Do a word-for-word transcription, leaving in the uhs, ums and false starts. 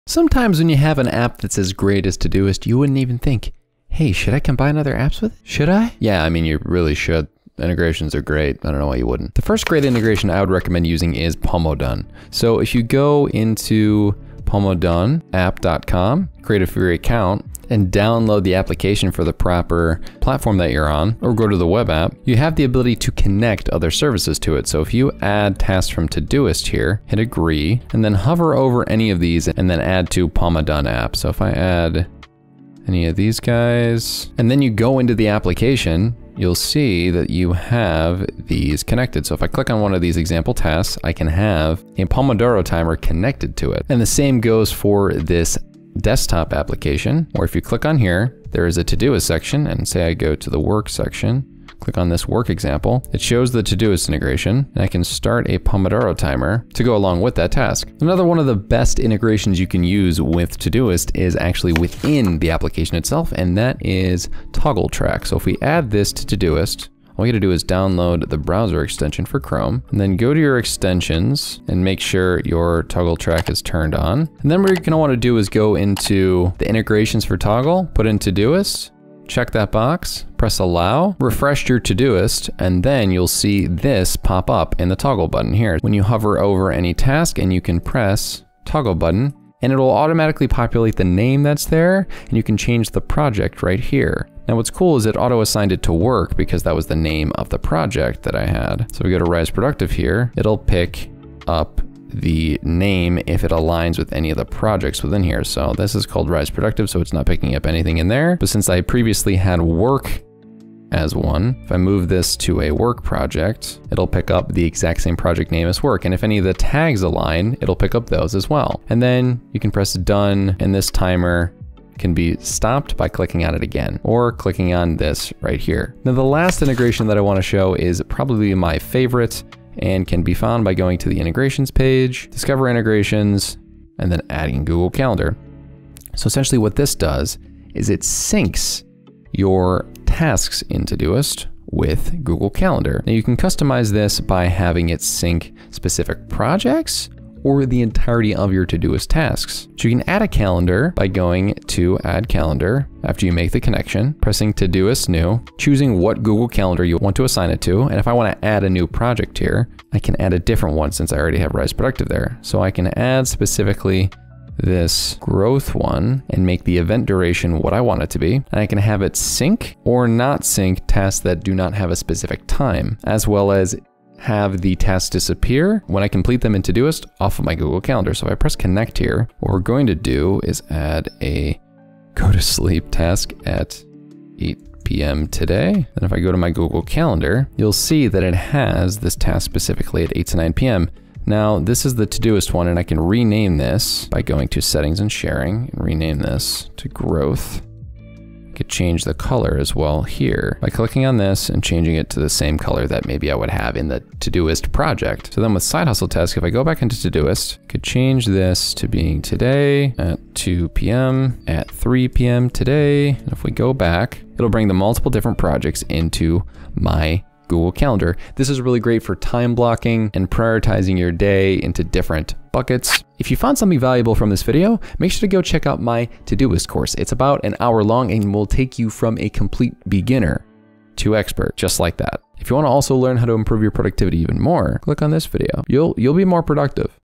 Sometimes when you have an app that's as great as ToDoIst, you wouldn't even think, hey, should I combine other apps with it? Should I? Yeah, I mean, you really should. Integrations are great. I don't know why you wouldn't. The first great integration I would recommend using is Pomodone. So if you go into pomodone app dot com, create a free account, and download the application for the proper platform that you're on, or go to the web app, you have the ability to connect other services to it. So if you add tasks from ToDoIst here, hit agree, and then hover over any of these and then add to Pomodone app. So if I add any of these guys, and then you go into the application, you'll see that you have these connected. So if I click on one of these example tasks, I can have a Pomodoro timer connected to it. And the same goes for this desktop application, or if you click on here, there is a ToDoIst section, and say I go to the work section, click on this work example, it shows the ToDoIst integration, and I can start a Pomodoro timer to go along with that task. Another one of the best integrations you can use with ToDoIst is actually within the application itself, and that is Toggl Track. So if we add this to ToDoIst, all you gotta do is download the browser extension for Chrome, and then go to your extensions and make sure your Toggl Track is turned on. And then what you're gonna wanna do is go into the integrations for Toggl, put in ToDoIst, check that box, press allow, refresh your ToDoIst, and then you'll see this pop up in the toggle button here. When you hover over any task and you can press toggle button, and it'll automatically populate the name that's there, and you can change the project right here. Now what's cool is it auto-assigned it to work because that was the name of the project that I had. So we go to Rise Productive here, it'll pick up the name if it aligns with any of the projects within here. So this is called Rise Productive, so it's not picking up anything in there. But since I previously had work as one, if I move this to a work project, it'll pick up the exact same project name as work. And if any of the tags align, it'll pick up those as well. And then you can press done, and this timer can be stopped by clicking on it again, or clicking on this right here. Now the last integration that I want to show is probably my favorite, and can be found by going to the integrations page, discover integrations, and then adding Google Calendar. So essentially what this does is it syncs your tasks in ToDoIst with Google Calendar. Now you can customize this by having it sync specific projects or the entirety of your ToDoIst tasks. So you can add a calendar by going to add calendar after you make the connection, pressing ToDoIst new, choosing what Google Calendar you want to assign it to. And if I want to add a new project here, I can add a different one since I already have Rise Productive there. So I can add specifically this growth one and make the event duration what I want it to be. And I can have it sync or not sync tasks that do not have a specific time, as well as have the tasks disappear when I complete them in ToDoIst off of my Google Calendar. So if I press connect here, what we're going to do is add a go to sleep task at eight p m today. And if I go to my Google Calendar, you'll see that it has this task specifically at eight to nine p m Now this is the ToDoIst one, and I can rename this by going to settings and sharing and rename this to growth. I could change the color as well here by clicking on this and changing it to the same color that maybe I would have in the ToDoIst project. So then with side hustle task, if I go back into ToDoIst, I could change this to being today at two p m, at three p m today. And if we go back, it'll bring the multiple different projects into my Google Calendar. This is really great for time blocking and prioritizing your day into different buckets. If you found something valuable from this video, make sure to go check out my ToDoIst course. It's about an hour long and will take you from a complete beginner to expert, just like that. If you want to also learn how to improve your productivity even more, click on this video. You'll, you'll be more productive.